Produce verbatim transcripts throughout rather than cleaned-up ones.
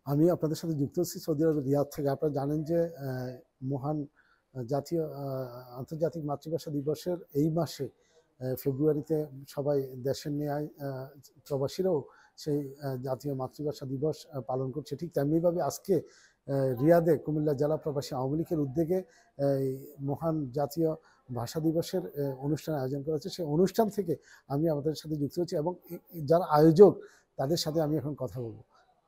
আমি আপনাদের সাথে যুক্ত হচ্ছি সৌদি আরবের রিয়াদ থেকে। আপনারা জানেন যে মহান জাতীয় আন্তর্জাতিক মাতৃভাষা দিবসের এই মাসে ফেব্রুয়ারিতে সবাই দেশের ন্যায় প্রবাসীরাও সেই জাতীয় মাতৃভাষা দিবস পালন করছে। ঠিক তেমনিভাবে আজকে রিয়াদে কুমিল্লা জেলা প্রবাসী আওয়ামী লীগের উদ্যোগে মহান জাতীয় ভাষা দিবসের অনুষ্ঠান আয়োজন করা হচ্ছে। সেই অনুষ্ঠান থেকে আমি আমাদের সাথে যুক্ত হচ্ছি এবং যারা আয়োজক তাদের সাথে আমি এখন কথা বলবো।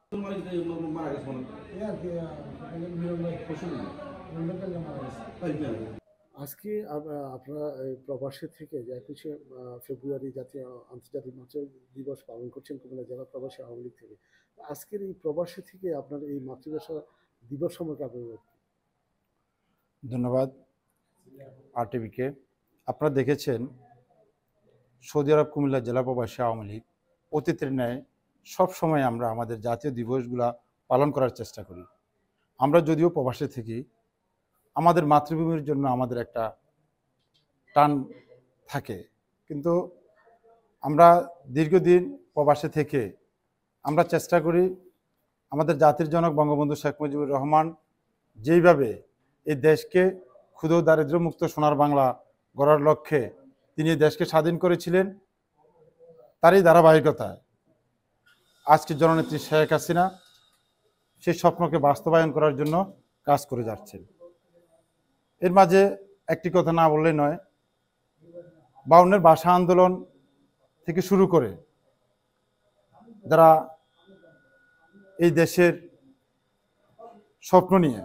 আজকে আপনারা প্রবাসী থেকে যে একুশে ফেব্রুয়ারি জাতীয় আন্তর্জাতিক মাতৃ দিবস পালন করছেন কুমিল্লা জেলা প্রবাসী আওয়ামী লীগ থেকে। আজকের এই প্রবাসী থেকে আপনার এই মাতৃভাষা দিবস সম্পর্কে আপনার ধন্যবাদ আর টিভিকে। আপনারা দেখেছেন সৌদি আরব কুমিল্লা জেলা প্রবাসী আওয়ামী লীগ অতীতের ন্যায় সবসময় আমরা আমাদের জাতীয় দিবসগুলা পালন করার চেষ্টা করি। আমরা যদিও প্রবাসে থেকে আমাদের মাতৃভূমির জন্য আমাদের একটা টান থাকে, কিন্তু আমরা দীর্ঘদিন প্রবাসে থেকে আমরা চেষ্টা করি আমাদের জাতির জনক বঙ্গবন্ধু শেখ মুজিবুর রহমান যেইভাবে এই দেশকে ক্ষুধা দারিদ্র্যমুক্ত সোনার বাংলা গড়ার লক্ষ্যে তিনি দেশকে স্বাধীন করেছিলেন, তারই ধারাবাহিকতায় আজকে জননেত্রী শেখ হাসিনা সেই স্বপ্নকে বাস্তবায়ন করার জন্য কাজ করে যাচ্ছেন। এর মাঝে একটি কথা না বললেই নয়, বাউন্নের ভাষা আন্দোলন থেকে শুরু করে যারা এই দেশের স্বপ্ন নিয়ে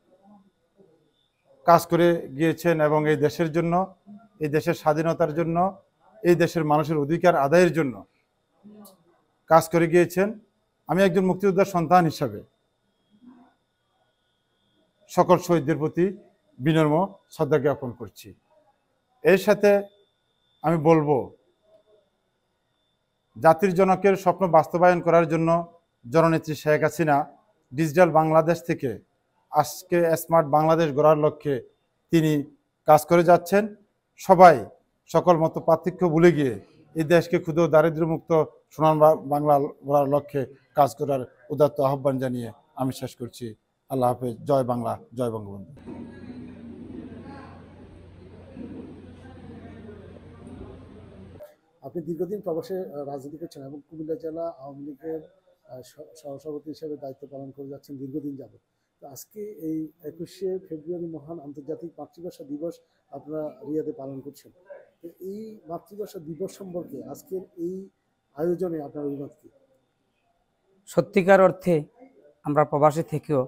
কাজ করে গিয়েছেন এবং এই দেশের জন্য, এই দেশের স্বাধীনতার জন্য, এই দেশের মানুষের অধিকার আদায়ের জন্য কাজ করে গিয়েছেন। আমি একজন মুক্তিযোদ্ধার সন্তান হিসাবে সকল শহীদদের প্রতি বিনম্র শ্রদ্ধা জ্ঞাপন করছি। এর সাথে আমি বলবো, জাতির জনকের স্বপ্ন বাস্তবায়ন করার জন্য জননেত্রী শেখ হাসিনা ডিজিটাল বাংলাদেশ থেকে আজকে স্মার্ট বাংলাদেশ গড়ার লক্ষ্যে তিনি কাজ করে যাচ্ছেন। সবাই সকল মত পার্থক্য ভুলে গিয়ে এই দেশকে ক্ষুধা দারিদ্র্যমুক্ত সোনার বাংলা গড়ার লক্ষ্যে কাজ করার উদাত্ত আহ্বান জানিয়ে আমি শেষ করছি। আল্লাহ হাফেজ। জয় বাংলা, জয় বঙ্গবন্ধু। আপনি দীর্ঘদিন প্রবাসে রাজনীতি করছেন এবং কুমিল্লা জেলা আওয়ামী লীগের সহসভাপতি হিসেবে দায়িত্ব পালন করে যাচ্ছেন দীর্ঘদিন যাবত। তো আজকে এই একুশে ফেব্রুয়ারি মহান আন্তর্জাতিক মাতৃভাষা দিবস আপনারা রিয়াদে পালন করছেন। তো এই মাতৃভাষা দিবস সম্পর্কে আজকের এই আয়োজনে আপনার অভিমত কি? সত্যিকার অর্থে আমরা প্রবাসী থেকেও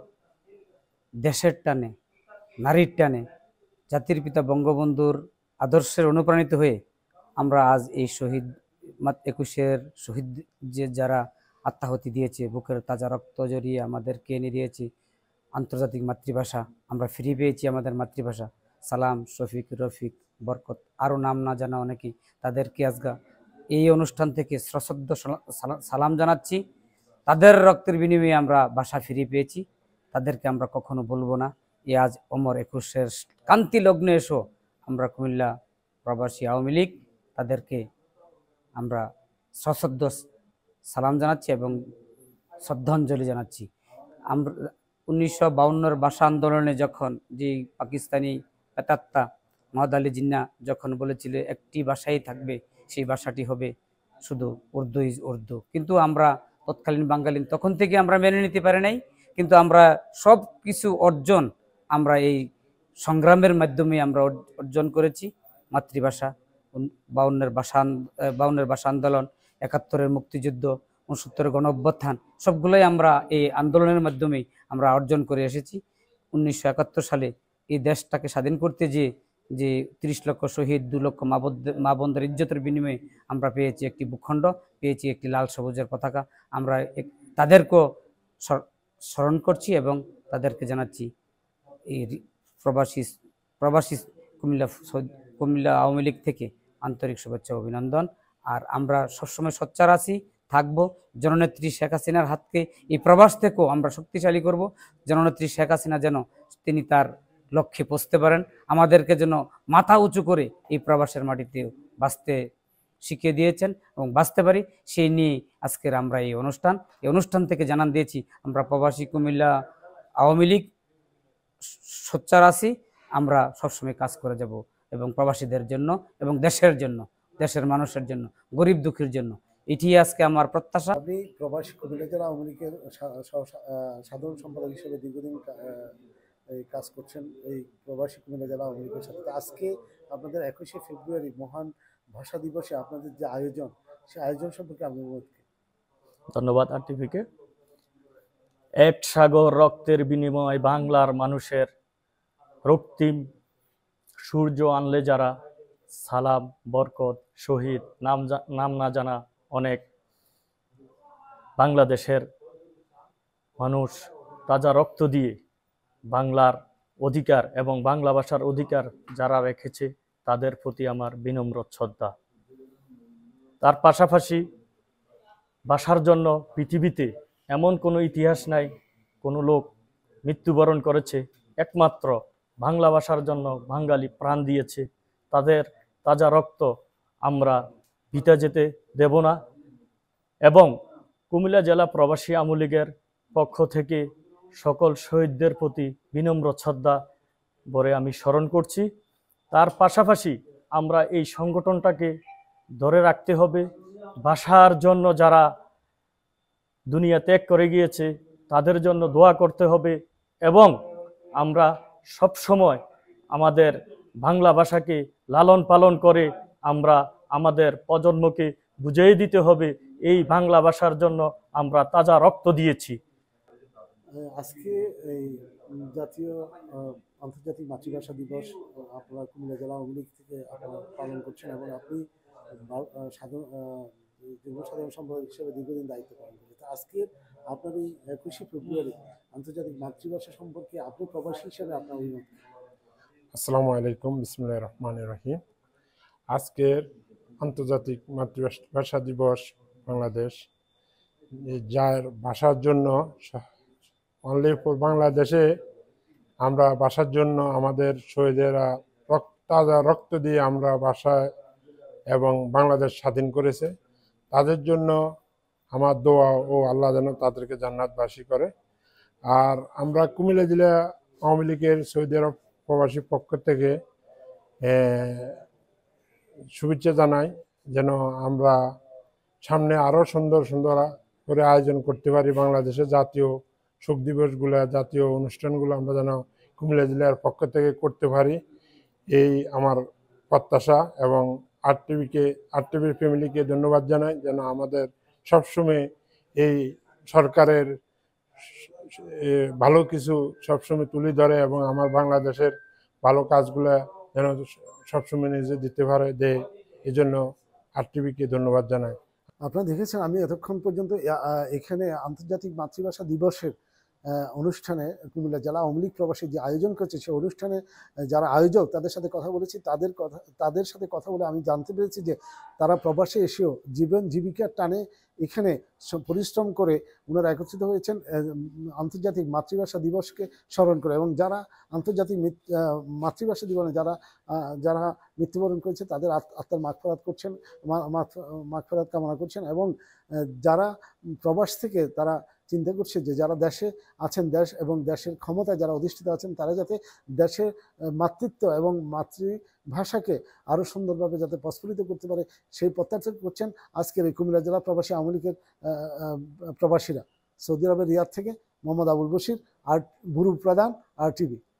দেশের টানে, নারীর টানে, জাতির পিতা বঙ্গবন্ধুর আদর্শের অনুপ্রাণিত হয়ে আমরা আজ এই শহীদ একুশের শহীদ যে যারা আত্মাহুতি দিয়েছে, বুকের তাজা রক্ত জড়িয়ে আমাদেরকে এনে দিয়েছে আন্তর্জাতিক মাতৃভাষা, আমরা ফিরে পেয়েছি আমাদের মাতৃভাষা। সালাম, শফিক, রফিক, বরকত, আরও নাম না জানা অনেকেই, তাদেরকে আজগা এই অনুষ্ঠান থেকে সশ্রদ্ধ সালাম জানাচ্ছি। তাদের রক্তের বিনিময়ে আমরা ভাষা ফিরে পেয়েছি, তাদেরকে আমরা কখনো বলবো না। এ আজ অমর একুশের কান্তি লগ্নে এসো আমরা কুমিল্লা প্রবাসী আওয়ামী লীগ তাদেরকে আমরা সশ্রদ্ধ সালাম জানাচ্ছি এবং শ্রদ্ধাঞ্জলি জানাচ্ছি। আমরা উনিশশো বাউন্নর ভাষা আন্দোলনে যখন যে পাকিস্তানি পেতাত্তা মহাদ আলী জিন্না যখন বলেছিল একটি ভাষাই থাকবে, সেই ভাষাটি হবে শুধু উর্দু ইজ উর্দু, কিন্তু আমরা তৎকালীন বাঙালি তখন থেকে আমরা মেনে নিতে পারি নাই। কিন্তু আমরা সব কিছু অর্জন আমরা এই সংগ্রামের মাধ্যমে আমরা অর্জন করেছি। মাতৃভাষা, বাউন্নের ভাষা বাউন্নের ভাষা আন্দোলন, একাত্তরের মুক্তিযুদ্ধ, উনসত্তরের গণ অভ্যুত্থান, সবগুলোই আমরা এই আন্দোলনের মাধ্যমে আমরা অর্জন করে এসেছি। উনিশশো একাত্তর সালে এই দেশটাকে স্বাধীন করতে যে যে তিরিশ লক্ষ শহীদ, দু লক্ষ মা মা বোনদের ইজ্জতের বিনিময়ে আমরা পেয়েছি একটি ভূখণ্ড, পেয়েছি একটি লাল সবুজের পতাকা। আমরা তাদেরকেও স্মরণ করছি এবং তাদেরকে জানাচ্ছি এই প্রবাসী প্রবাসী কুমিল্লা কুমিল্লা আওয়ামী লীগ থেকে আন্তরিক শুভেচ্ছা অভিনন্দন। আর আমরা সবসময় সোচ্চার আছি, থাকবো। জননেত্রী শেখ হাসিনার হাতকে এই প্রবাস থেকেও আমরা শক্তিশালী করব। জননেত্রী শেখ হাসিনা যেন তিনি তার লক্ষ্যে পৌঁছতে পারেন, আমাদেরকে যেন মাথা উঁচু করে এই প্রবাসের মাটিতে বাঁচতে শিখিয়ে দিয়েছেন এবং বাঁচতে পারি, সেই নিয়ে আজকের আমরা এই অনুষ্ঠান এই অনুষ্ঠান থেকে জানান দিয়েছি আমরা প্রবাসী কুমিল্লা আওয়ামী লীগ সোচ্চার আছি, আমরা সবসময় কাজ করে যাব এবং প্রবাসীদের জন্য এবং দেশের জন্য, দেশের মানুষের জন্য, গরিব দুঃখীর জন্য। এটি আজকে আমার প্রত্যাশা। আপনি প্রবাসী কুমিল্লা জেলা আওয়ামী লীগের সা- সহ- আহ, সাধারণ সম্পাদক হিসেবে দীর্ঘদিন কা- আহ, এই কাজ করছেন এই প্রবাসী কুমিল্লা জেলা আওয়ামী লীগের সাথে। তো আজকে আপনাদের একুশে ফেব্রুয়ারি মহান ভাষা দিবসে আপনাদের যে আয়োজন, সেই আয়োজন সম্পর্কে আপনি বলতে। ধন্যবাদ আরটিভিকে। এক সাগর রক্তের বিনিময় বাংলার মানুষের রক্তিম সূর্য আনলে যারা, সালাম বরকত শহীদ নাম জা- নাম না জানা অনেক বাংলাদেশের মানুষ তাজা রক্ত দিয়ে বাংলার অধিকার এবং বাংলা ভাষার অধিকার যারা রেখেছে তাদের প্রতি আমার বিনম্র শ্রদ্ধা। তার পাশাপাশি ভাষার জন্য পৃথিবীতে এমন কোনো ইতিহাস নাই কোনো লোক মৃত্যুবরণ করেছে, একমাত্র বাংলা ভাষার জন্য বাঙালি প্রাণ দিয়েছে। তাদের তাজা রক্ত আমরা বিতা যেতে দেব না এবং কুমিল্লা জেলা প্রবাসী আওয়ামী লীগের পক্ষ থেকে সকল শহীদদের প্রতি বিনম্র শ্রদ্ধা ভরে আমি স্মরণ করছি। তার পাশাপাশি আমরা এই সংগঠনটাকে ধরে রাখতে হবে। ভাষার জন্য যারা দুনিয়া ত্যাগ করে গিয়েছে তাদের জন্য দোয়া করতে হবে এবং আমরা সব সময় আমাদের বাংলা ভাষাকে লালন পালন করে আমরা আমাদের প্রজন্মকে বুঝিয়ে দিতে হবে এই বাংলা ভাষার জন্য আমরা তাজা রক্ত দিয়েছি। আহ, আজকে এই উম, জাতীয় আহ, আন্তর্জাতিক মাতৃভাষা দিবস আহ, আপনারা কুমিল্লা জেলা আওয়ামী লীগ থেকে আপনারা পালন করছেন এবং আপনি বা- আহ, সাধারণ আহ, যুগ্ম সাধারণ সম্পাদক হিসেবে দীর্ঘদিন দায়িত্ব পালন করেছেন। তো আজকে আপনার এই একুশে ফেব্রুয়ারি আন্তর্জাতিক মাতৃভাষা সম্পর্কে আপনি প্রবাসী হিসেবে আপনার অভিমত কি? আসসালামু আলাইকুম, বিসমিল্লাহির রহমানির রহিম। আজকের আন্তর্জাতিক মাতৃভাষা দিবস বাংলাদেশ, এই যার ভাষার জন্য অনলি ফর বাংলাদেশে আমরা ভাষার জন্য আমাদের শহীদেরা রক্ত তাজা রক্ত দিয়ে আমরা ভাষায় এবং বাংলাদেশ স্বাধীন করেছে। তাদের জন্য আমার দোয়া ও আল্লাহ যেন তাদেরকে জান্নাতবাসী করে। আর আমরা কুমিল্লা জেলা আওয়ামী লীগের সৌদি আরব প্রবাসী পক্ষ থেকে শুভেচ্ছা জানাই যেন আমরা সামনে আরও সুন্দর সুন্দর করে আয়োজন করতে পারি। বাংলাদেশে জাতীয় শোক দিবসগুলো, জাতীয় অনুষ্ঠানগুলো আমরা যেন কুমিল্লা জেলার পক্ষ থেকে করতে পারি, এই আমার প্রত্যাশা। এবং আর টিভিকে আর টিভির ফ্যামিলিকে ধন্যবাদ জানাই যেন আমাদের সবসময় এই সরকারের ভালো কিছু সবসময় তুলে ধরে এবং আমার বাংলাদেশের ভালো কাজগুলো যেন সবসময় নিজে দিতে পারে দেয়, এই জন্য আর টিভিকে ধন্যবাদ জানাই। আপনারা দেখেছেন আমি এতক্ষণ পর্যন্ত এ- আহ, এখানে আন্তর্জাতিক মাতৃভাষা দিবসের আহ, অনুষ্ঠানে কুমিল্লা জেলা আওয়ামী লীগ প্রবাসী যে আয়োজন করেছে সেই অনুষ্ঠানে আহ, যারা আয়োজক তাদের সাথে কথা বলেছি। তাদের কথা তাদের সাথে কথা বলে আমি জানতে পেরেছি যে তারা প্রবাসে এসেও জীবন জীবিকার টানে এখানে স- পরিশ্রম করে ওনারা একত্রিত হয়েছেন আহ, উম, আন্তর্জাতিক মাতৃভাষা দিবসকে স্মরণ করে। এবং যারা আন্তর্জাতিক মৃত- আহ, মাতৃভাষা দিবসে যারা আহ, যারা মৃত্যুবরণ করেছে তাদের আত- আত্মার মাগফিরাত করছেন, মা- মাগফ- মাগফিরাত কামনা করছেন। এবং আহ, যারা প্রবাস থেকে তারা চিন্তা করছে যে যারা দেশে আছেন, দেশ এবং দেশের ক্ষমতায় যারা অধিষ্ঠিত আছেন তারা যাতে দেশের আহ, মাতৃত্ব এবং মাতৃভাষাকে আরও সুন্দরভাবে যাতে প্রস্ফুটিত করতে পারে সেই প্রত্যাশা করছেন আজকের এই কুমিল্লা জেলা প্রবাসী আওয়ামী লীগের আহ, আহ, প্রবাসীরা। সৌদি আরবের রিয়াদ থেকে মোহাম্মদ আবুল বশির, আর গুরু প্রধান, আর টিভি।